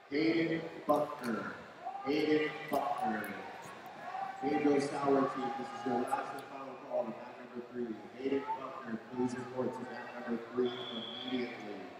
Hayden Buckner. Hayden Buckner. Angel Sour Team, this is your last and final call to mat number 3. Hayden Buckner, please report to mat number 3 immediately.